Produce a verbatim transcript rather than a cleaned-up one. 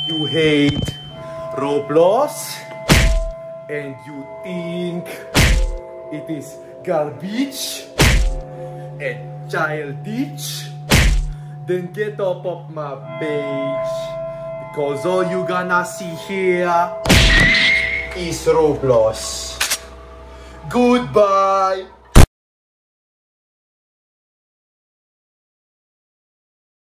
you hate Roblox and you think it is garbage and childish, then get off of my page, because all you gonna see here is Roblox. Goodbye.